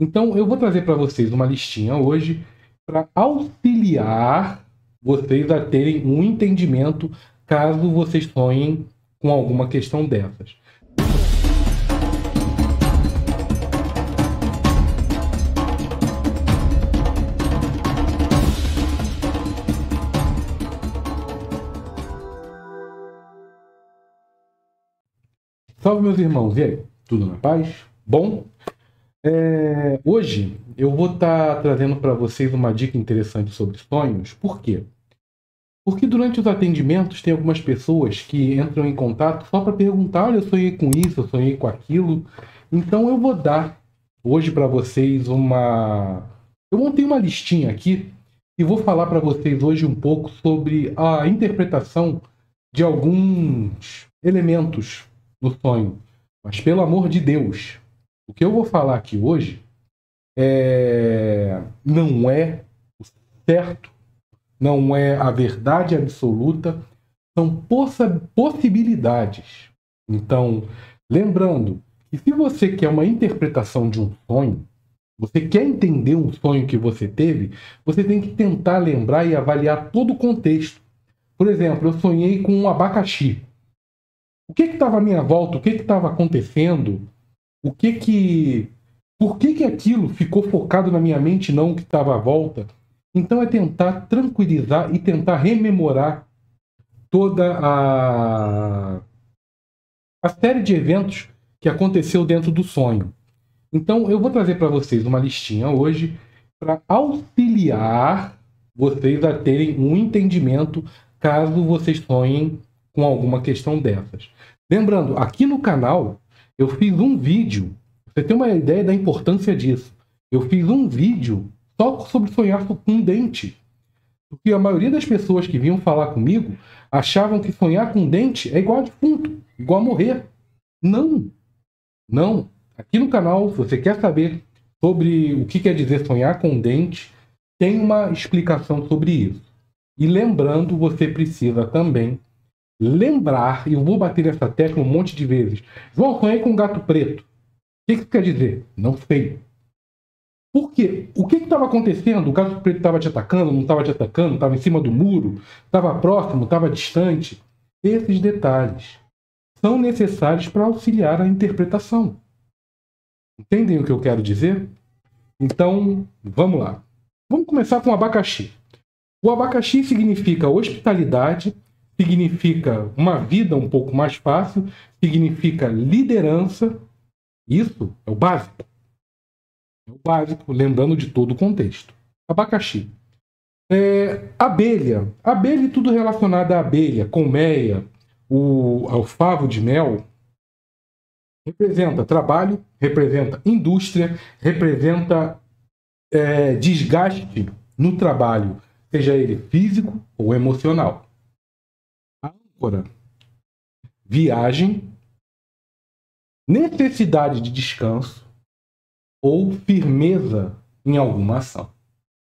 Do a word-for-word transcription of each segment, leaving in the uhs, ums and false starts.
Então, eu vou trazer para vocês uma listinha hoje para auxiliar vocês a terem um entendimento caso vocês sonhem com alguma questão dessas. Salve, meus irmãos, e aí? Tudo na paz? Bom, é, hoje eu vou estar tá trazendo para vocês uma dica interessante sobre sonhos. Por quê? Porque durante os atendimentos tem algumas pessoas que entram em contato só para perguntar: olha, eu sonhei com isso, eu sonhei com aquilo. Então eu vou dar hoje para vocês uma... Eu montei uma listinha aqui e vou falar para vocês hoje um pouco sobre a interpretação de alguns elementos no sonho. Mas pelo amor de Deus, o que eu vou falar aqui hoje é... não é o certo, não é a verdade absoluta, são possa... possibilidades. Então, lembrando que se você quer uma interpretação de um sonho, você quer entender um sonho que você teve, você tem que tentar lembrar e avaliar todo o contexto. Por exemplo, eu sonhei com um abacaxi. O que estava à minha volta? O que estava acontecendo? O que que... Por que que aquilo ficou focado na minha mente e não o que estava à volta? Então é tentar tranquilizar e tentar rememorar toda a... a série de eventos que aconteceu dentro do sonho. Então eu vou trazer para vocês uma listinha hoje para auxiliar vocês a terem um entendimento caso vocês sonhem com alguma questão dessas. Lembrando, aqui no canal eu fiz um vídeo, você tem uma ideia da importância disso. Eu fiz um vídeo só sobre sonhar com um dente. Porque a maioria das pessoas que vinham falar comigo achavam que sonhar com um dente é igual a defunto, igual a morrer. Não, não. Aqui no canal, se você quer saber sobre o que quer dizer sonhar com um dente, tem uma explicação sobre isso. E lembrando, você precisa também lembrar, e eu vou bater essa tecla um monte de vezes. João, sonhei com um gato preto. O que isso quer dizer? Não sei. Por quê? O que estava acontecendo? O gato preto estava te atacando, não estava te atacando, estava em cima do muro, estava próximo, estava distante? Esses detalhes são necessários para auxiliar a interpretação. Entendem o que eu quero dizer? Então, vamos lá. Vamos começar com o abacaxi. O abacaxi significa hospitalidade, significa uma vida um pouco mais fácil, significa liderança. Isso é o básico. É o básico, lembrando de todo o contexto. Abacaxi. É, abelha. Abelha e tudo relacionado à abelha, colmeia, o, ao favo de mel, representa trabalho, representa indústria, representa é, desgaste no trabalho, seja ele físico ou emocional. Âncora, viagem, necessidade de descanso ou firmeza em alguma ação.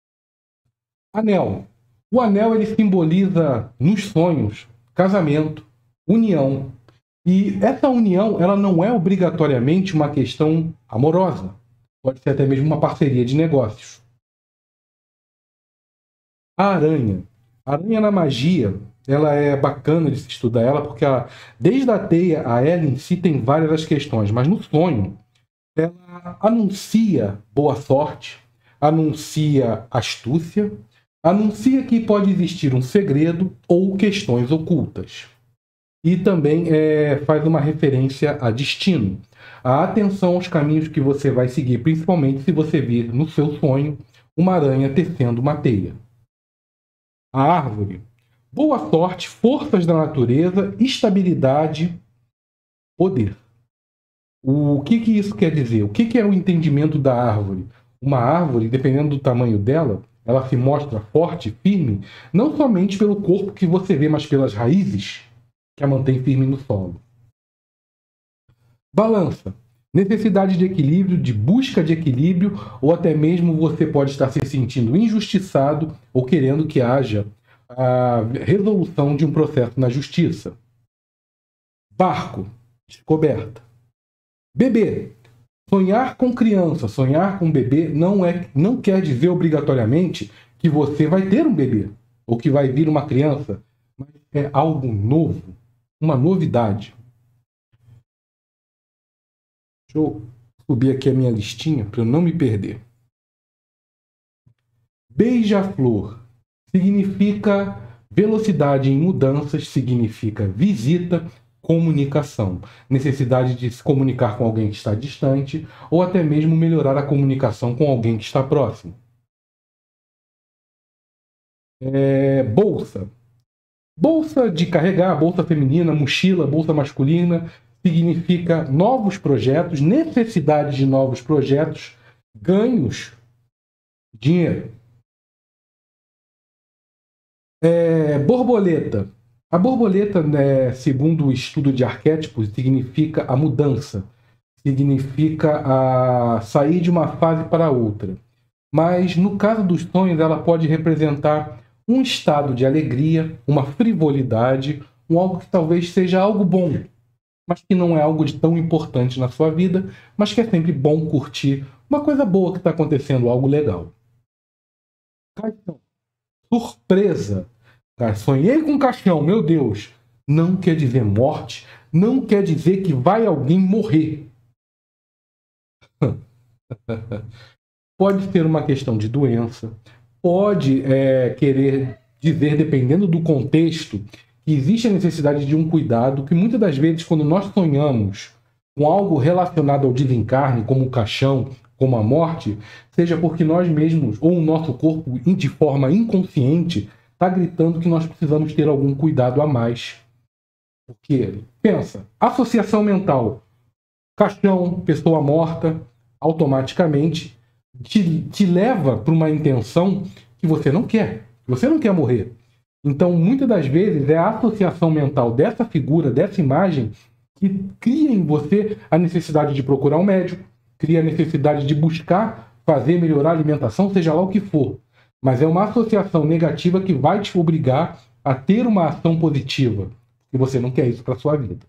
Anel. O anel ele simboliza nos sonhos casamento, união. E essa união ela não é obrigatoriamente uma questão amorosa. Pode ser até mesmo uma parceria de negócios. A aranha. A aranha na magia, ela é bacana de se estudar ela, porque a, desde a teia a ela em si tem várias das questões, mas no sonho ela anuncia boa sorte, anuncia astúcia, anuncia que pode existir um segredo ou questões ocultas. E também é, faz uma referência a destino. A atenção aos caminhos que você vai seguir, principalmente se você vir no seu sonho uma aranha tecendo uma teia. A árvore. Boa sorte, forças da natureza, estabilidade, poder. O que, que isso quer dizer? O que, que é o entendimento da árvore? Uma árvore, dependendo do tamanho dela, ela se mostra forte, firme, não somente pelo corpo que você vê, mas pelas raízes que a mantém firme no solo. Balança. Necessidade de equilíbrio, de busca de equilíbrio, ou até mesmo você pode estar se sentindo injustiçado ou querendo que haja a resolução de um processo na justiça. Barco. Descoberta. Bebê. Sonhar com criança, sonhar com bebê não, é, não quer dizer obrigatoriamente que você vai ter um bebê ou que vai vir uma criança, mas é algo novo, uma novidade. Deixa eu subir aqui a minha listinha para eu não me perder. Beija-flor significa velocidade em mudanças, significa visita, comunicação, necessidade de se comunicar com alguém que está distante ou até mesmo melhorar a comunicação com alguém que está próximo. É, bolsa. Bolsa de carregar, bolsa feminina, mochila, bolsa masculina, significa novos projetos, necessidade de novos projetos, ganhos, dinheiro. É, borboleta. A borboleta, né, segundo o estudo de arquétipos, significa a mudança, significa a sair de uma fase para outra. Mas, no caso dos sonhos, ela pode representar um estado de alegria, uma frivolidade, um algo que talvez seja algo bom, mas que não é algo de tão importante na sua vida, mas que é sempre bom curtir uma coisa boa que está acontecendo, algo legal. Caixão. Surpresa. Cara, sonhei com um caixão, meu Deus. Não quer dizer morte, não quer dizer que vai alguém morrer. Pode ser uma questão de doença, pode é, querer dizer, dependendo do contexto, que existe a necessidade de um cuidado, que muitas das vezes, quando nós sonhamos com algo relacionado ao desencarne, como o caixão, como a morte, seja porque nós mesmos, ou o nosso corpo, de forma inconsciente, está gritando que nós precisamos ter algum cuidado a mais. Porque, pensa, associação mental, caixão, pessoa morta, automaticamente te, te leva para uma intenção que você não quer, que você não quer morrer. Então, muitas das vezes, é a associação mental dessa figura, dessa imagem, que cria em você a necessidade de procurar um médico, cria a necessidade de buscar fazer melhorar a alimentação, seja lá o que for. Mas é uma associação negativa que vai te obrigar a ter uma ação positiva. E você não quer isso para sua vida.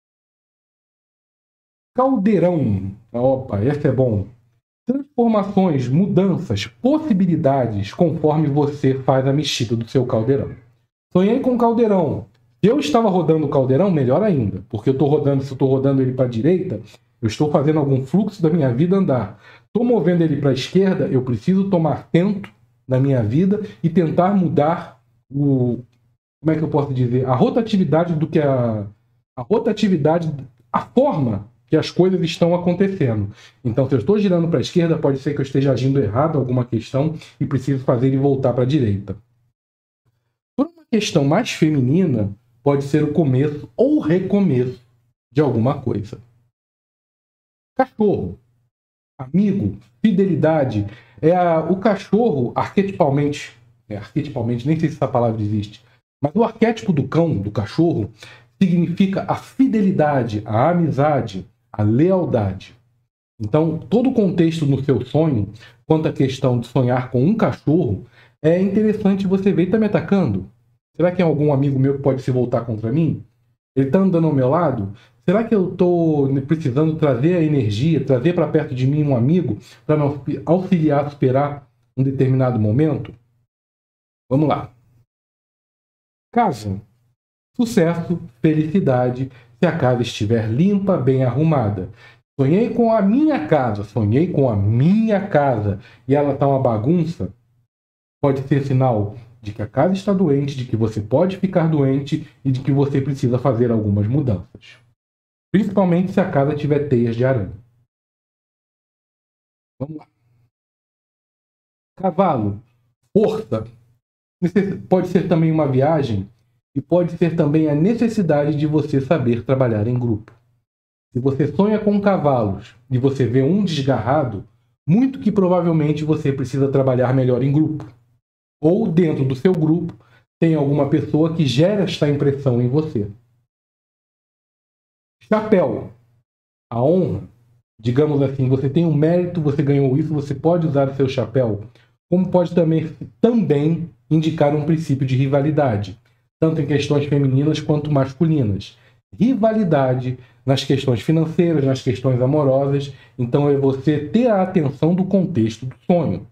Caldeirão. Opa, esse é bom. Transformações, mudanças, possibilidades conforme você faz a mexida do seu caldeirão. Sonhei com um caldeirão. Se eu estava rodando o caldeirão, melhor ainda. Porque eu estou rodando, se eu estou rodando ele para a direita, eu estou fazendo algum fluxo da minha vida andar. Estou movendo ele para a esquerda, eu preciso tomar atento na minha vida e tentar mudar o, como é que eu posso dizer, a rotatividade do que a, a rotatividade, a forma que as coisas estão acontecendo. Então, se eu estou girando para a esquerda, pode ser que eu esteja agindo errado em alguma questão e preciso fazer ele voltar para a direita. Por uma questão mais feminina, pode ser o começo ou recomeço de alguma coisa. Cachorro. Amigo, fidelidade. É a, o cachorro, arquetipalmente, é, arquetipalmente, nem sei se essa palavra existe, mas o arquétipo do cão, do cachorro, significa a fidelidade, a amizade, a lealdade. Então, todo o contexto no seu sonho, quanto à questão de sonhar com um cachorro, é interessante você ver, ele está me atacando? Será que é algum amigo meu que pode se voltar contra mim? Ele está andando ao meu lado? Será que eu estou precisando trazer a energia, trazer para perto de mim um amigo para me auxiliar a superar um determinado momento? Vamos lá. Casa. Sucesso, felicidade, se a casa estiver limpa, bem arrumada. Sonhei com a minha casa, sonhei com a minha casa e ela está uma bagunça, pode ser sinal de que a casa está doente, de que você pode ficar doente e de que você precisa fazer algumas mudanças. Principalmente se a casa tiver teias de aranha. Vamos lá. Cavalo. Força. Pode ser também uma viagem e pode ser também a necessidade de você saber trabalhar em grupo. Se você sonha com cavalos e você vê um desgarrado, muito que provavelmente você precisa trabalhar melhor em grupo. Ou dentro do seu grupo tem alguma pessoa que gera esta impressão em você. Chapéu. A honra. Digamos assim, você tem um mérito, você ganhou isso, você pode usar o seu chapéu. Como pode também, também indicar um princípio de rivalidade, tanto em questões femininas quanto masculinas. rivalidade nas questões financeiras, nas questões amorosas. Então é você ter a atenção do contexto do sonho.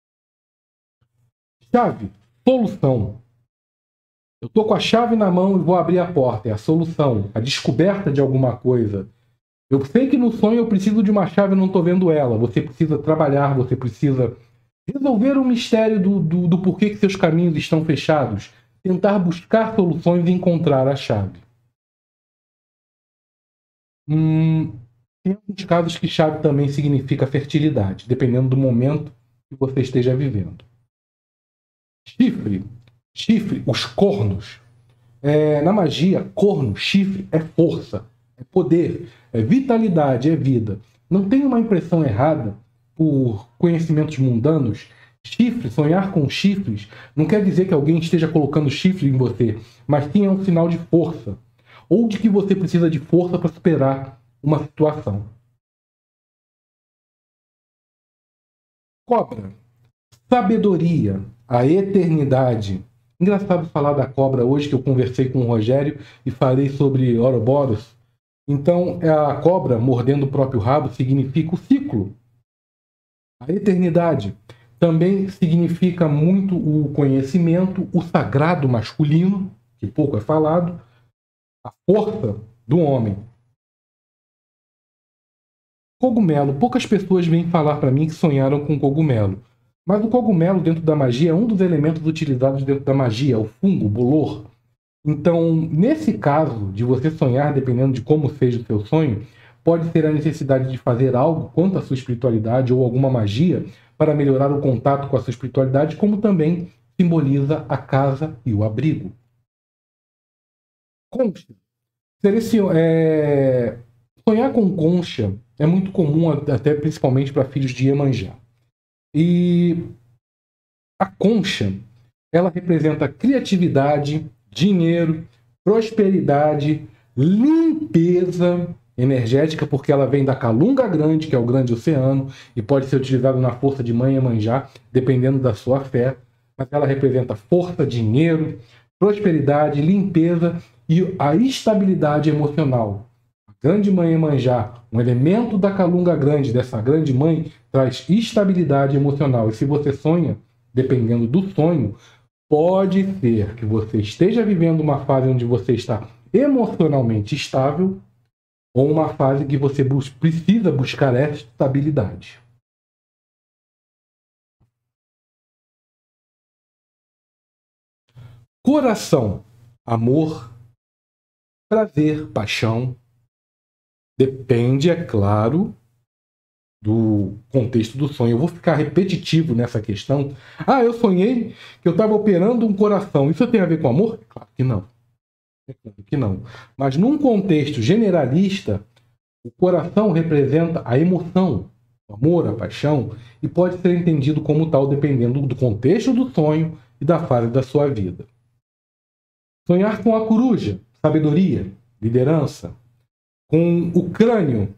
Chave, solução. Eu estou com a chave na mão e vou abrir a porta. É a solução, a descoberta de alguma coisa. Eu sei que no sonho eu preciso de uma chave e não estou vendo ela. Você precisa trabalhar, você precisa resolver o mistério do, do, do porquê que seus caminhos estão fechados. Tentar buscar soluções e encontrar a chave. Hum, tem alguns casos que chave também significa fertilidade, dependendo do momento que você esteja vivendo. Chifre. Chifre, os cornos. É, na magia, corno, chifre é força, é poder, é vitalidade, é vida. Não tem uma impressão errada por conhecimentos mundanos. Chifre, sonhar com chifres, não quer dizer que alguém esteja colocando chifre em você, mas sim é um sinal de força. Ou de que você precisa de força para superar uma situação. Cobra. Sabedoria, a eternidade. Engraçado falar da cobra hoje, que eu conversei com o Rogério e falei sobre Ouroboros. Então, a cobra mordendo o próprio rabo significa o ciclo. A eternidade também significa muito o conhecimento, o sagrado masculino, que pouco é falado, a força do homem. Cogumelo. Poucas pessoas vêm falar para mim que sonharam com cogumelo. Mas o cogumelo dentro da magia é um dos elementos utilizados dentro da magia, o fungo, o bolor. Então, nesse caso de você sonhar, dependendo de como seja o seu sonho, pode ser a necessidade de fazer algo quanto à sua espiritualidade ou alguma magia para melhorar o contato com a sua espiritualidade, como também simboliza a casa e o abrigo. Concha. É... Sonhar com concha é muito comum, até principalmente para filhos de Iemanjá. E a concha, ela representa criatividade, dinheiro, prosperidade, limpeza energética, porque ela vem da Calunga Grande, que é o grande oceano, e pode ser utilizada na força de Mãe Iemanjá, dependendo da sua fé. Mas ela representa força, dinheiro, prosperidade, limpeza e a estabilidade emocional. A grande Mãe Iemanjá, um elemento da Calunga Grande, dessa grande mãe, traz estabilidade emocional. E se você sonha, dependendo do sonho, pode ser que você esteja vivendo uma fase onde você está emocionalmente estável ou uma fase que você bus- precisa buscar essa estabilidade. Coração, amor, prazer, paixão. Depende, é claro, do contexto do sonho. Eu vou ficar repetitivo nessa questão. Ah, eu sonhei que eu estava operando um coração. Isso tem a ver com amor? Claro que não. É claro que não. Mas num contexto generalista, o coração representa a emoção, o amor, a paixão, e pode ser entendido como tal dependendo do contexto do sonho e da fase da sua vida. Sonhar com a coruja, sabedoria, liderança. Com o crânio.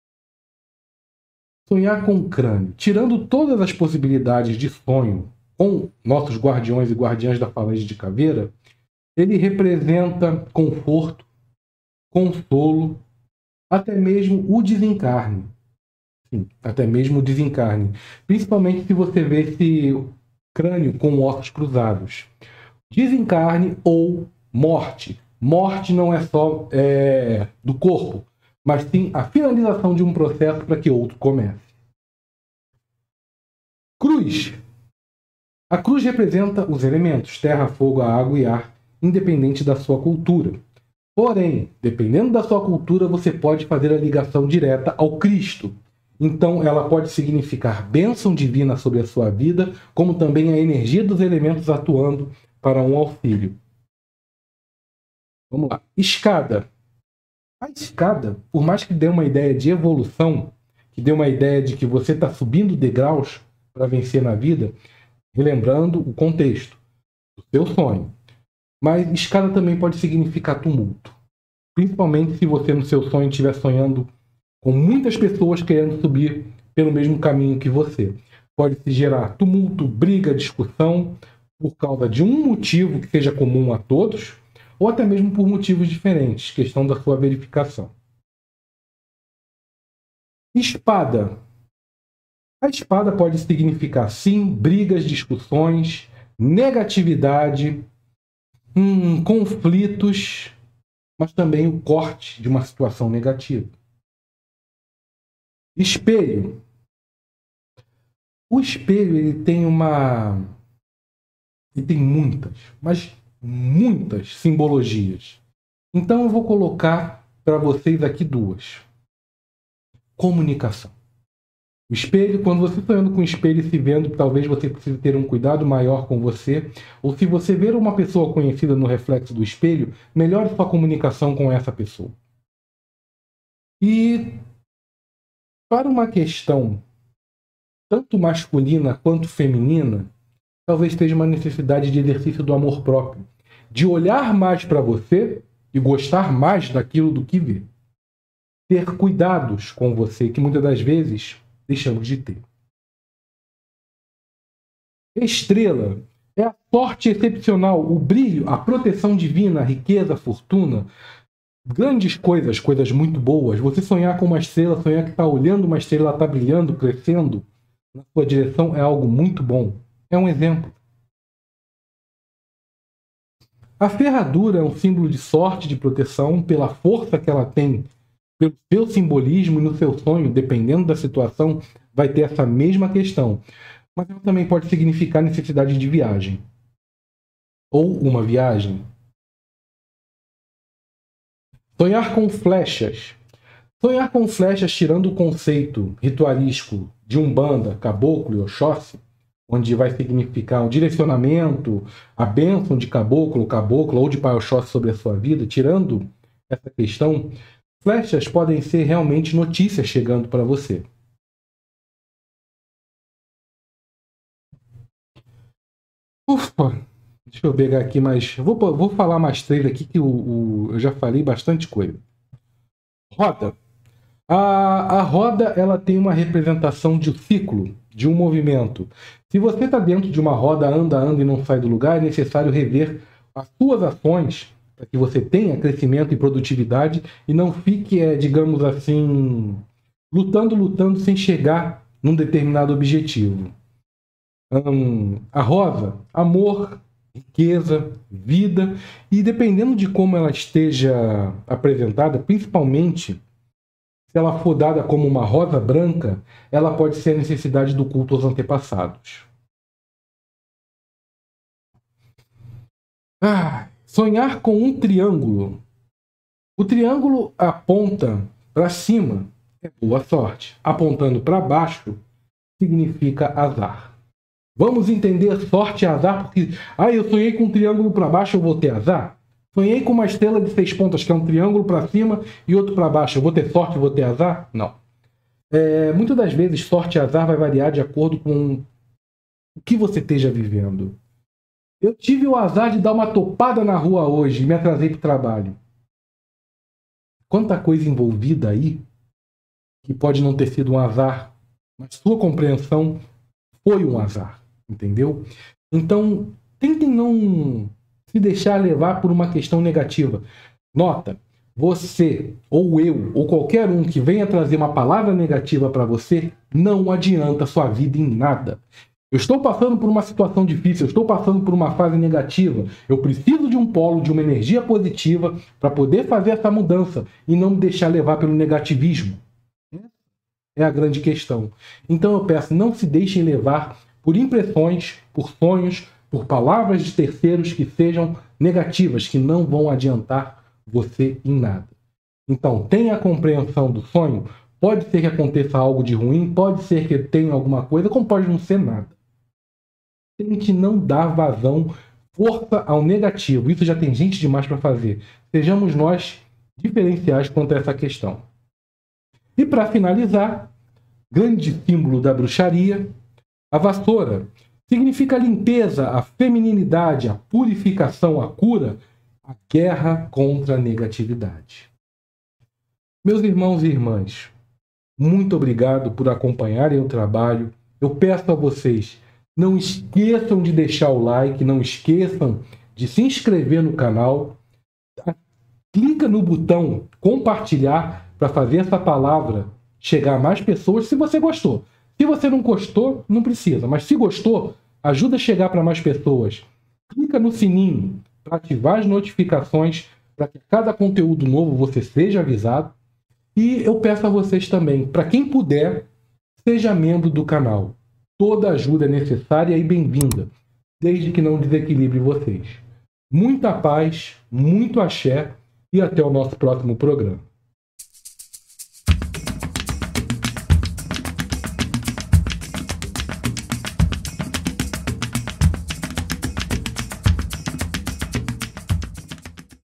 Sonhar com o crânio. Tirando todas as possibilidades de sonho com nossos guardiões e guardiãs da falange de caveira, ele representa conforto, consolo, até mesmo o desencarne. Sim, até mesmo o desencarne. Principalmente se você vê esse crânio com ossos cruzados. Desencarne ou morte. Morte não é só é, do corpo, mas sim a finalização de um processo para que outro comece. Cruz. A cruz representa os elementos terra, fogo, água e ar, independente da sua cultura. Porém, dependendo da sua cultura, você pode fazer a ligação direta ao Cristo. Então, ela pode significar bênção divina sobre a sua vida, como também a energia dos elementos atuando para um auxílio. Vamos lá. Escada. A escada, por mais que dê uma ideia de evolução, que dê uma ideia de que você está subindo degraus para vencer na vida, relembrando o contexto do seu sonho. Mas escada também pode significar tumulto. Principalmente se você no seu sonho estiver sonhando com muitas pessoas querendo subir pelo mesmo caminho que você. Pode se gerar tumulto, briga, discussão, por causa de um motivo que seja comum a todos, ou até mesmo por motivos diferentes, questão da sua verificação. Espada. A espada pode significar, sim, brigas, discussões, negatividade, hum, conflitos, mas também o corte de uma situação negativa. Espelho. O espelho ele tem uma... Ele tem muitas, mas muitas simbologias. Então eu vou colocar para vocês aqui duas. Comunicação. O espelho, quando você está olhando com o espelho e se vendo, talvez você precise ter um cuidado maior com você. Ou se você ver uma pessoa conhecida no reflexo do espelho, melhore sua comunicação com essa pessoa. E para uma questão tanto masculina quanto feminina, talvez esteja uma necessidade de exercício do amor próprio. De olhar mais para você e gostar mais daquilo do que vê. Ter cuidados com você, que muitas das vezes deixamos de ter. Estrela é a sorte excepcional, o brilho, a proteção divina, a riqueza, a fortuna, grandes coisas, coisas muito boas. Você sonhar com uma estrela, sonhar que está olhando uma estrela, ela está brilhando, crescendo na sua direção, é algo muito bom. É um exemplo. A ferradura é um símbolo de sorte, de proteção, pela força que ela tem, pelo seu simbolismo e no seu sonho, dependendo da situação, vai ter essa mesma questão. Mas ela também pode significar necessidade de viagem. Ou uma viagem. Sonhar com flechas. Sonhar com flechas, tirando o conceito ritualístico de Umbanda, Caboclo e Oxóssi, onde vai significar um direcionamento, a bênção de Caboclo, Caboclo ou de Pai Oxóssi sobre a sua vida, tirando essa questão, flechas podem ser realmente notícias chegando para você. Ufa! Deixa eu pegar aqui mais... Vou, vou falar mais três aqui, que o, o, eu já falei bastante coisa. Roda. A, a roda ela tem uma representação de um ciclo, de um movimento. Se você está dentro de uma roda, anda, anda e não sai do lugar, é necessário rever as suas ações para que você tenha crescimento e produtividade e não fique, é, digamos assim, lutando, lutando sem chegar num determinado objetivo. Hum, a rosa, amor, riqueza, vida, e dependendo de como ela esteja apresentada, principalmente se ela for dada como uma rosa branca, ela pode ser a necessidade do culto aos antepassados. Ah, sonhar com um triângulo. O triângulo aponta para cima, é boa sorte. Apontando para baixo, significa azar. Vamos entender sorte e azar, porque ah, eu sonhei com um triângulo para baixo, eu vou ter azar? Sonhei com uma estrela de seis pontas, que é um triângulo para cima e outro para baixo. Eu vou ter sorte e vou ter azar? Não. É, muitas das vezes, sorte e azar vai variar de acordo com o que você esteja vivendo. Eu tive o azar de dar uma topada na rua hoje e me atrasei para o trabalho. Quanta coisa envolvida aí que pode não ter sido um azar, mas sua compreensão foi um azar, entendeu? Então, tentem não se deixar levar por uma questão negativa. Nota, você, ou eu, ou qualquer um que venha trazer uma palavra negativa para você, não adianta a sua vida em nada. Eu estou passando por uma situação difícil, eu estou passando por uma fase negativa. Eu preciso de um polo, de uma energia positiva para poder fazer essa mudança e não me deixar levar pelo negativismo. É a grande questão. Então eu peço, não se deixem levar por impressões, por sonhos, por palavras de terceiros que sejam negativas, que não vão adiantar você em nada. Então, tenha a compreensão do sonho. Pode ser que aconteça algo de ruim, pode ser que tenha alguma coisa, como pode não ser nada. Tente não dar vazão, força ao negativo. Isso já tem gente demais para fazer. Sejamos nós diferenciais quanto a essa questão. E para finalizar, grande símbolo da bruxaria, a vassoura. Significa a limpeza, a feminilidade, a purificação, a cura, a guerra contra a negatividade. Meus irmãos e irmãs, muito obrigado por acompanharem o trabalho. Eu peço a vocês, não esqueçam de deixar o like, não esqueçam de se inscrever no canal. clica no botão compartilhar para fazer essa palavra chegar a mais pessoas se você gostou. Se você não gostou, não precisa, mas se gostou, ajuda a chegar para mais pessoas. Clica no sininho para ativar as notificações para que cada conteúdo novo você seja avisado. E eu peço a vocês também, para quem puder, seja membro do canal. Toda ajuda é necessária e bem-vinda, desde que não desequilibre vocês. Muita paz, muito axé e até o nosso próximo programa.